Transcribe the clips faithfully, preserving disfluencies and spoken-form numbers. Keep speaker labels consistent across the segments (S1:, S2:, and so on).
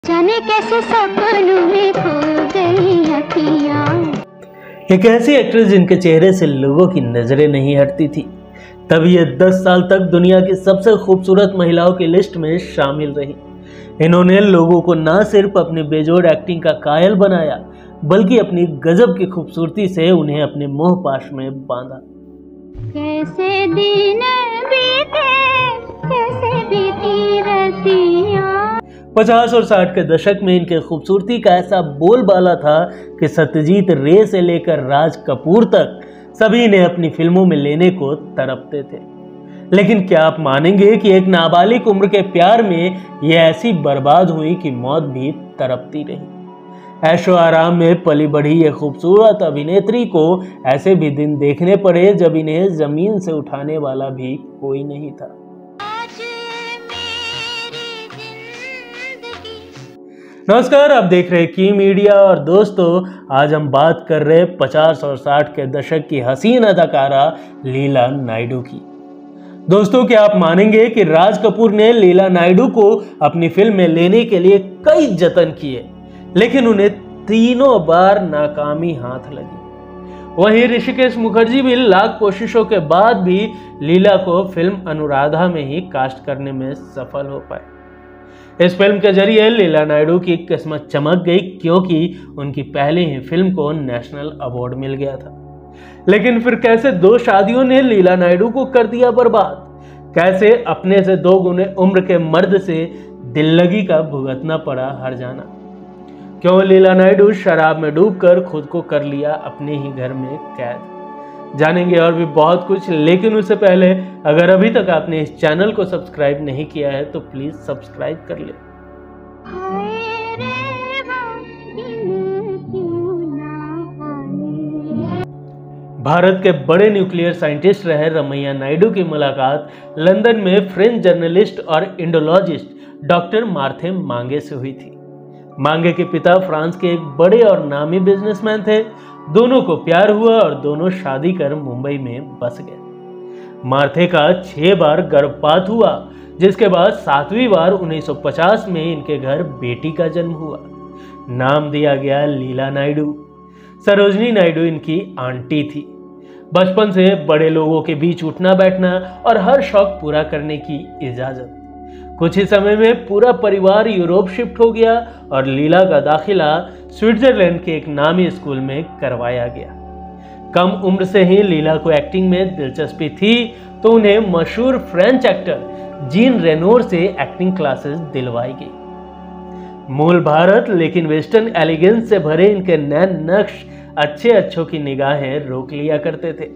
S1: जाने कैसे सपनों में खो गई अखियां।
S2: एक ऐसी एक्ट्रेस जिनके चेहरे से लोगों की नजरें नहीं हटती थी, तब ये दस साल तक दुनिया की सबसे खूबसूरत महिलाओं की लिस्ट में शामिल रही। इन्होंने लोगों को न सिर्फ अपनी बेजोड़ एक्टिंग का कायल बनाया, बल्कि अपनी गजब की खूबसूरती से उन्हें अपने मोह पाश में बांधा।
S1: कैसे दिन बीते, कैसे बीती रतियां।
S2: पचास और साठ के दशक में इनके खूबसूरती का ऐसा बोलबाला था कि सत्यजीत रे से लेकर राज कपूर तक सभी ने अपनी फिल्मों में लेने को तड़पते थे। लेकिन क्या आप मानेंगे कि एक नाबालिग उम्र के प्यार में ये ऐसी बर्बाद हुई कि मौत भी तड़पती रही। ऐशो आराम में पली बढ़ी ये खूबसूरत अभिनेत्री को ऐसे भी दिन देखने पड़े जब इन्हें जमीन से उठाने वाला भी कोई नहीं था। नमस्कार, आप देख रहे हैं की मीडिया और दोस्तों, आज हम बात कर रहे हैं पचास और साठ के दशक की हसीन अदाकारा लीला नायडू की। दोस्तों, क्या आप मानेंगे कि राज कपूर ने लीला नायडू को अपनी फिल्म में लेने के लिए कई जतन किए, लेकिन उन्हें तीनों बार नाकामी हाथ लगी। वहीं ऋषिकेश मुखर्जी भी लाख कोशिशों के बाद भी लीला को फिल्म अनुराधा में ही कास्ट करने में सफल हो पाए। इस फिल्म के जरिए लीला नायडू की किस्मत चमक गई, क्योंकि उनकी पहली ही फिल्म को नेशनल अवार्ड मिल गया था। लेकिन फिर कैसे दो शादियों ने लीला नायडू को कर दिया बर्बाद। कैसे अपने से दो गुने उम्र के मर्द से दिल लगी का भुगतना पड़ा हर जाना। क्यों लीला नायडू शराब में डूबकर खुद को कर लिया अपने ही घर में कैद। जानेंगे और भी बहुत कुछ, लेकिन उससे पहले अगर अभी तक आपने इस चैनल को सब्सक्राइब नहीं किया है तो प्लीज सब्सक्राइब कर ले। भारत के बड़े न्यूक्लियर साइंटिस्ट रहे रमैया नायडू की मुलाकात लंदन में फ्रेंच जर्नलिस्ट और इंडोलॉजिस्ट डॉक्टर मार्थे मांगे से हुई थी। मांगे के पिता फ्रांस के एक बड़े और नामी बिजनेसमैन थे। दोनों को प्यार हुआ और दोनों शादी कर मुंबई में बस गए। मार्थे का छह बार गर्भपात हुआ, जिसके बाद सातवीं बार उन्नीस सौ पचास में इनके घर बेटी का जन्म हुआ। नाम दिया गया लीला नायडू। सरोजनी नायडू इनकी आंटी थी। बचपन से बड़े लोगों के बीच उठना बैठना और हर शौक पूरा करने की इजाजत। कुछ ही समय में पूरा परिवार यूरोप शिफ्ट हो गया और लीला का दाखिला स्विट्जरलैंड के एक नामी स्कूल में करवाया गया। कम उम्र से ही लीला को एक्टिंग में दिलचस्पी थी, तो उन्हें मशहूर फ्रेंच एक्टर जीन रेनोर से एक्टिंग क्लासेस दिलवाई गई। मूल भारत लेकिन वेस्टर्न एलिगेंस से भरे इनके नैन नक्श अच्छे अच्छों की निगाहें रोक लिया करते थे।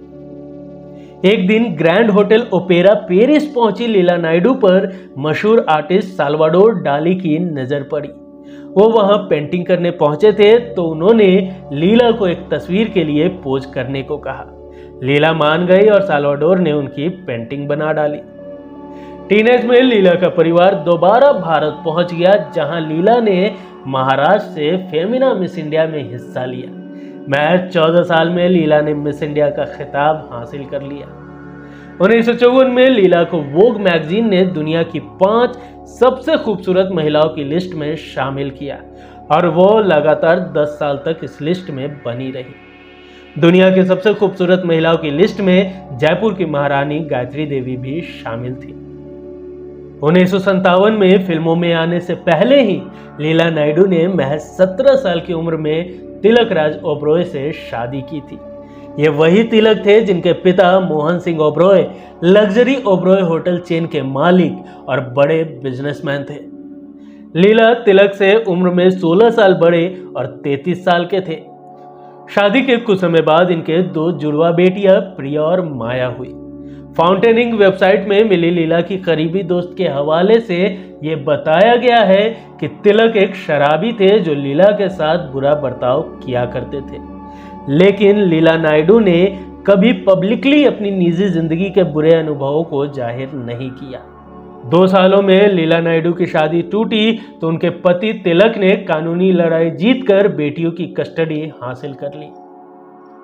S2: एक दिन ग्रैंड होटल ओपेरा पेरिस पहुंची लीला नायडू पर मशहूर आर्टिस्ट साल्वाडोर डाली की नजर पड़ी। वो वहां पेंटिंग करने पहुंचे थे, तो उन्होंने लीला को एक तस्वीर के लिए पोज करने को कहा। लीला मान गई और साल्वाडोर ने उनकी पेंटिंग बना डाली। टीनेज में लीला का परिवार दोबारा भारत पहुंच गया, जहां लीला ने महाराष्ट्र से फेमिना मिस इंडिया में हिस्सा लिया। महज चौदह साल में लीला ने मिस इंडिया का खिताब हासिल कर लिया। उन्नीस सौ चौवन में लीला को वोग मैगजीन ने दुनिया की पांच सबसे खूबसूरत महिलाओं की लिस्ट में शामिल किया और वो लगातार दस साल तक इस लिस्ट में बनी रही। दुनिया की सबसे खूबसूरत महिलाओं की लिस्ट में जयपुर की महारानी गायत्री देवी भी शामिल थी। उन्नीस सौ संतावन में फिल्मों में आने से पहले ही लीला नायडू ने महज सत्रह साल की उम्र में तिलक राज ओबरॉय से शादी की थी। ये वही तिलक थे जिनके पिता Mohan Singh Oberoi luxury Oberoi hotel chain के मालिक और बड़े बिजनेसमैन थे। लीला तिलक से उम्र में सोलह साल बड़े और तैंतीस साल के थे। शादी के कुछ समय बाद इनके दो जुड़वा बेटियां प्रिया और माया हुई। फाउंटेनिंग वेबसाइट में मिली लीला की करीबी दोस्त के हवाले से ये बताया गया है कि तिलक एक शराबी थे जो लीला के साथ बुरा बर्ताव किया करते थे। लेकिन लीला नायडू ने कभी पब्लिकली अपनी निजी जिंदगी के बुरे अनुभवों को जाहिर नहीं किया। दो सालों में लीला नायडू की शादी टूटी तो उनके पति तिलक ने कानूनी लड़ाई जीतकर बेटियों की कस्टडी हासिल कर ली।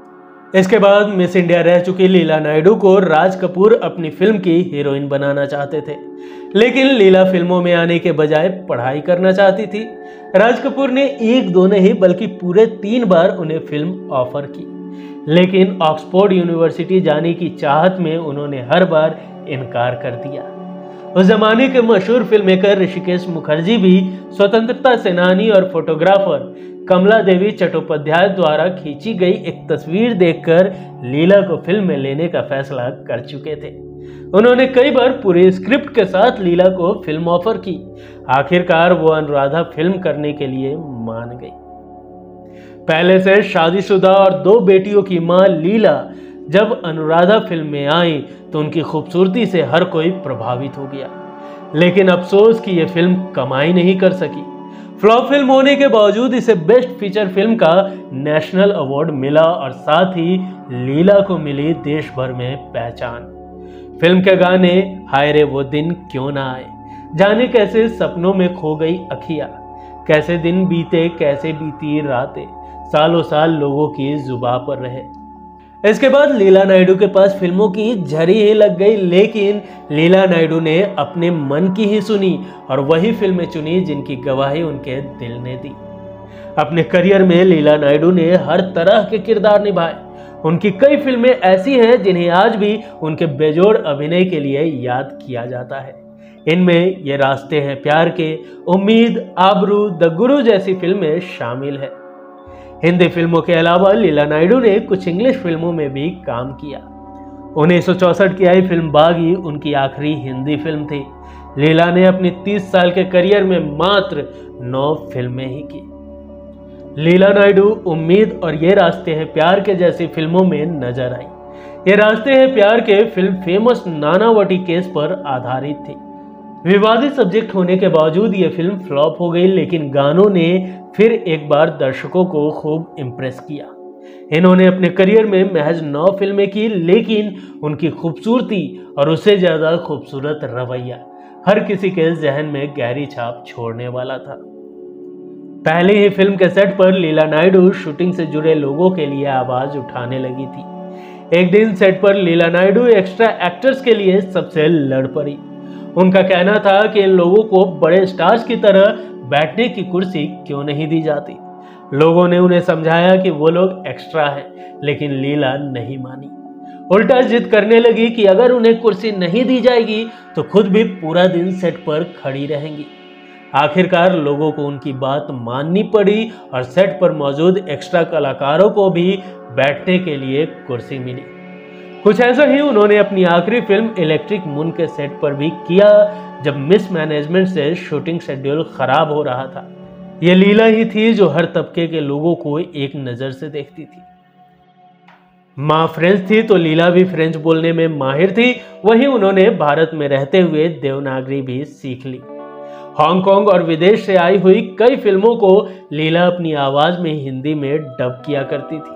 S2: इसके बाद मिस इंडिया रह चुकी लीला नायडू को राज कपूर अपनी फिल्म की हीरोइन बनाना चाहते थे, लेकिन लीला फिल्मों में आने के बजाय पढ़ाई करना चाहती थी। राज कपूर ने एक दो नहीं बल्कि पूरे तीन बार उन्हें फिल्म ऑफर की, लेकिन ऑक्सफोर्ड यूनिवर्सिटी जाने की चाहत में उन्होंने हर बार इनकार कर दिया। उस जमाने के मशहूर फिल्म मेकर ऋषिकेश मुखर्जी भी स्वतंत्रता सेनानी और फोटोग्राफर कमला देवी चट्टोपाध्याय द्वारा खींची गई एक तस्वीर देखकर लीला को फिल्म में लेने का फैसला कर चुके थे। उन्होंने कई बार पूरे स्क्रिप्ट के साथ लीला को फिल्म ऑफर की। आखिरकार वो अनुराधा फिल्म करने के लिए मान गई। पहले से शादीशुदा और दो बेटियों की मां लीला जब अनुराधा फिल्म में आई तो उनकी खूबसूरती से हर कोई प्रभावित हो गया, लेकिन अफसोस कि यह फिल्म कमाई नहीं कर सकी। फ्लॉप फिल्म होने के बावजूद इसे बेस्ट फीचर फिल्म का नेशनल अवार्ड मिला और साथ ही लीला को मिली देश भर में पहचान। फिल्म के गाने हाय रे वो दिन क्यों ना आए, जाने कैसे सपनों में खो गई अखियां, कैसे दिन बीते कैसे बीती रातें, सालों साल लोगों की जुबां पर रहे। इसके बाद लीला नायडू के पास फिल्मों की झड़ी ही लग गई, लेकिन लीला नायडू ने अपने मन की ही सुनी और वही फिल्में चुनी जिनकी गवाही उनके दिल ने दी। अपने करियर में लीला नायडू ने हर तरह के किरदार निभाए। उनकी कई फिल्में ऐसी हैं जिन्हें आज भी उनके बेजोड़ अभिनय के लिए याद किया जाता है। इनमें ये रास्ते हैं प्यार के, उम्मीद, आबरू, द गुरु जैसी फिल्में शामिल है। हिंदी फिल्मों के अलावा लीला नायडू ने कुछ इंग्लिश फिल्मों में भी काम किया। उन्नीस सौ चौसठ की आई फिल्म बागी उनकी आखिरी हिंदी फिल्म थी। लीला ने अपनी तीस साल के करियर में मात्र नौ फिल्में ही की। लीला नायडू उम्मीद और ये रास्ते हैं प्यार के जैसी फिल्मों में नजर आई। ये रास्ते हैं प्यार के फिल्म फेमस नानावटी केस पर आधारित थी। विवादित सब्जेक्ट होने के बावजूद ये फिल्म फ्लॉप हो गई, लेकिन गानों ने फिर एक बार दर्शकों को खूब इम्प्रेस किया। इन्होंने अपने करियर में महज नौ फिल्में की, लेकिन उनकी खूबसूरती और उससे ज्यादा खूबसूरत रवैया हर किसी के जहन में गहरी छाप छोड़ने वाला था। पहले ही फिल्म के सेट पर लीला नायडू शूटिंग से जुड़े लोगों के लिए आवाज उठाने लगी थी। एक दिन सेट पर लीला नायडू एक्स्ट्रा एक्टर्स के लिए सबसे लड़ पड़ी। उनका कहना था कि इन लोगों को बड़े स्टार्स की तरह बैठने की कुर्सी क्यों नहीं दी जाती। लोगों ने उन्हें समझाया कि वो लोग एक्स्ट्रा हैं, लेकिन लीला नहीं मानी। उल्टा जिद करने लगी कि अगर उन्हें कुर्सी नहीं दी जाएगी तो खुद भी पूरा दिन सेट पर खड़ी रहेंगी। आखिरकार लोगों को उनकी बात माननी पड़ी और सेट पर मौजूद एक्स्ट्रा कलाकारों को भी बैठने के लिए कुर्सी मिली। कुछ ऐसा ही उन्होंने अपनी आखिरी फिल्म इलेक्ट्रिक मून के सेट पर भी किया, जब मिसमैनेजमेंट से शूटिंग शेड्यूल खराब हो रहा था। यह लीला ही थी जो हर तबके के लोगों को एक नजर से देखती थी। माँ फ्रेंच थी तो लीला भी फ्रेंच बोलने में माहिर थी। वहीं उन्होंने भारत में रहते हुए देवनागरी भी सीख ली। हांगकांग और विदेश से आई हुई कई फिल्मों को लीला अपनी आवाज में हिंदी में डब किया करती थी।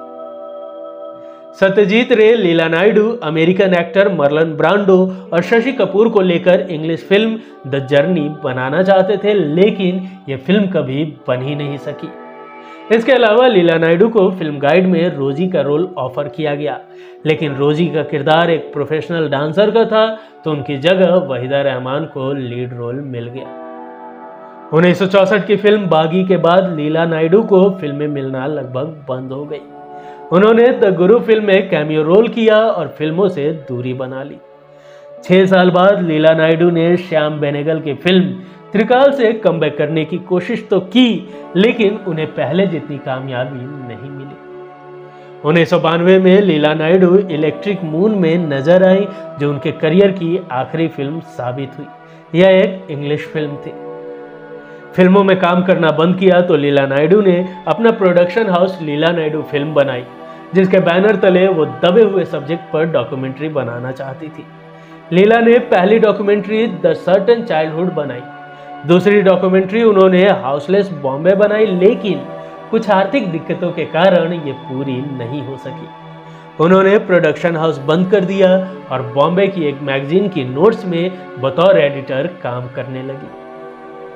S2: Satyajit Ray Leela Naidu, American actor Marlon Brando और शशि कपूर को लेकर इंग्लिश फिल्म द जर्नी बनाना चाहते थे, लेकिन यह फिल्म कभी बन ही नहीं सकी। इसके अलावा लीला नायडू को फिल्म गाइड में रोजी का रोल ऑफर किया गया, लेकिन रोजी का किरदार एक प्रोफेशनल डांसर का था, तो उनकी जगह वहीदा रहमान को लीड रोल मिल गया। उन्नीस सौ चौसठ की फिल्म बागी के बाद लीला नायडू को फिल्में मिलना लगभग बंद हो गई। उन्होंने द गुरु फिल्म में कैमियो रोल किया और फिल्मों से दूरी बना ली। छह साल बाद लीला नायडू ने श्याम बेनेगल की फिल्म त्रिकाल से कमबैक करने की कोशिश तो की, लेकिन उन्हें पहले जितनी कामयाबी नहीं मिली। उन्नीस सौ बानवे में लीला नायडू इलेक्ट्रिक मून में नजर आई, जो उनके करियर की आखिरी फिल्म साबित हुई। यह एक इंग्लिश फिल्म थी। फिल्मों में काम करना बंद किया तो लीला नायडू ने अपना production house Leela Naidu film बनाई, जिसके बैनर तले वो दबे हुए सब्जेक्ट पर डॉक्यूमेंट्री बनाना चाहती थी। लीला ने पहली डॉक्यूमेंट्री द सर्टेन चाइल्डहुड बनाई। दूसरी डॉक्यूमेंट्री उन्होंने हाउसलेस बॉम्बे बनाई, लेकिन कुछ आर्थिक दिक्कतों के कारण ये पूरी नहीं हो सकी। उन्होंने प्रोडक्शन हाउस बंद कर दिया और बॉम्बे की एक मैगजीन की नोट्स में बतौर एडिटर काम करने लगी।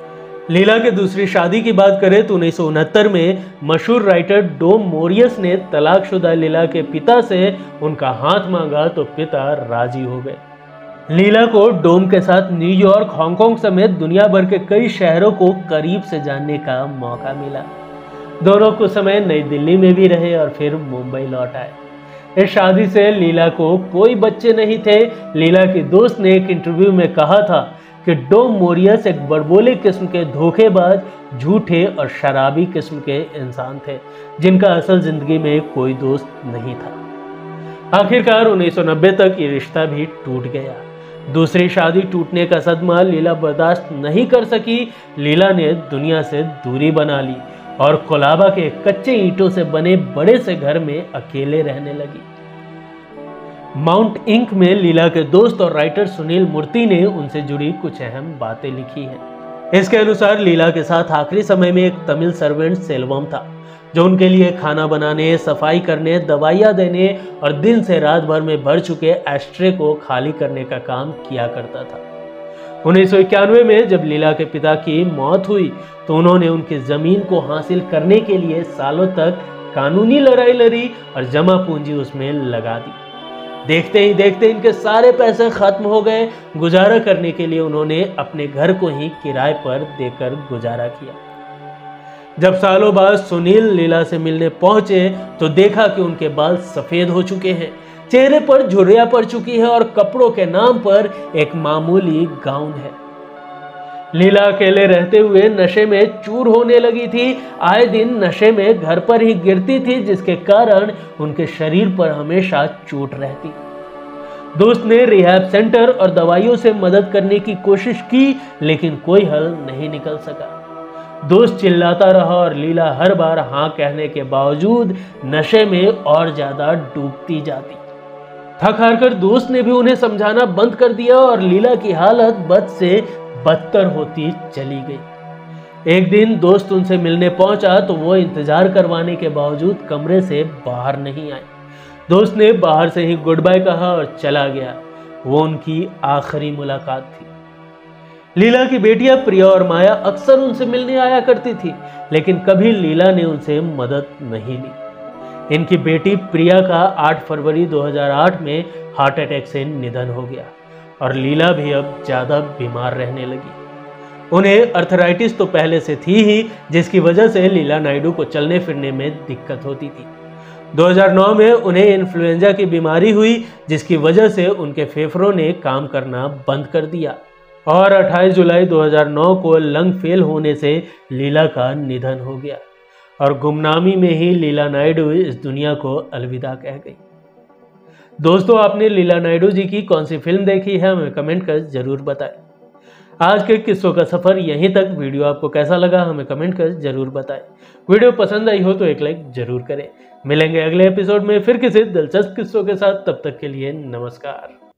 S2: लीला के दूसरी शादी की बात करें तो उन्नीस सौ उनहत्तर में मशहूर राइटर डोम मोरियस ने तलाकशुदा लीला के पिता से उनका हाथ मांगा तो पिता राजी हो गए। लीला को डोम के साथ न्यूयॉर्क, हांगकांग समेत दुनिया भर के कई शहरों को करीब से जानने का मौका मिला। दोनों कुछ समय नई दिल्ली में भी रहे और फिर मुंबई लौट आए। इस शादी से लीला को कोई बच्चे नहीं थे। लीला की दोस्त ने एक इंटरव्यू में कहा था कि डोम मोरियस एक बड़बोले किस्म के धोखेबाज, झूठे और शराबी किस्म के इंसान थे जिनका असल जिंदगी में कोई दोस्त नहीं था। आखिरकार उन्नीस सौ नब्बे तक ये रिश्ता भी टूट गया। दूसरी शादी टूटने का सदमा लीला बर्दाश्त नहीं कर सकी। लीला ने दुनिया से दूरी बना ली और कोलाबा के कच्चे ईंटों से बने बड़े से घर में अकेले रहने लगी। माउंट इंक में लीला के दोस्त और राइटर सुनील मूर्ति ने उनसे जुड़ी कुछ अहम बातें लिखी हैं। इसके अनुसार लीला के साथ आखिरी समय में एक तमिल सर्वेंट सेल्वम था जो उनके लिए खाना बनाने, सफाई करने, दवाइयाँ देने और दिन से रात भर में भर चुके एस्ट्रे को खाली करने का काम किया करता था। उन्नीस सौ इक्यानवे में जब लीला के पिता की मौत हुई तो उन्होंने उनकी जमीन को हासिल करने के लिए सालों तक कानूनी लड़ाई लड़ी और जमा पूंजी उसमें लगा दी। देखते ही देखते इनके सारे पैसे खत्म हो गए। गुजारा करने के लिए उन्होंने अपने घर को ही किराए पर देकर गुजारा किया। जब सालों बाद सुनील लीला से मिलने पहुंचे तो देखा कि उनके बाल सफेद हो चुके हैं, चेहरे पर झुर्रियां पड़ चुकी है और कपड़ों के नाम पर एक मामूली गाउन है। लीला अकेले रहते हुए नशे में चूर होने लगी थी। आए दिन नशे में घर पर ही गिरती थी जिसके कारण उनके शरीर पर हमेशा चोट रहती। दोस्त ने रिहैब सेंटर और दवाइयों से मदद करने की कोशिश की लेकिन कोई हल नहीं निकल सका। दोस्त चिल्लाता रहा और लीला हर बार हाँ कहने के बावजूद नशे में और ज्यादा डूबती जाती। थक हार कर दोस्त ने भी उन्हें समझाना बंद कर दिया और लीला की हालत बद से बदतर होती चली गई। एक दिन दोस्त उनसे मिलने पहुंचा तो वो इंतजार करवाने के बावजूद कमरे से बाहर नहीं आए। दोस्त ने बाहर से ही गुड बाय कहा और चला गया। वो उनकी आखिरी मुलाकात थी। लीला की बेटियां प्रिया और माया अक्सर उनसे मिलने आया करती थी लेकिन कभी लीला ने उनसे मदद नहीं ली। इनकी बेटी प्रिया का आठ फरवरी दो हज़ार आठ में हार्ट अटैक से निधन हो गया और लीला भी अब ज्यादा बीमार रहने लगी। उन्हें अर्थराइटिस तो पहले से थी ही जिसकी वजह से लीला नायडू को चलने फिरने में दिक्कत होती थी। दो हज़ार नौ में उन्हें इन्फ्लुएंजा की बीमारी हुई जिसकी वजह से उनके फेफड़ों ने काम करना बंद कर दिया और अट्ठाईस जुलाई दो हज़ार नौ को लंग फेल होने से लीला का निधन हो गया और गुमनामी में ही लीला नायडू इस दुनिया को अलविदा कह गई। दोस्तों, आपने लीला नायडू जी की कौन सी फिल्म देखी है हमें कमेंट कर जरूर बताएं। आज के किस्सों का सफर यहीं तक। वीडियो आपको कैसा लगा हमें कमेंट कर जरूर बताएं। वीडियो पसंद आई हो तो एक लाइक जरूर करें। मिलेंगे अगले एपिसोड में फिर किसी दिलचस्प किस्सों के साथ। तब तक के लिए नमस्कार।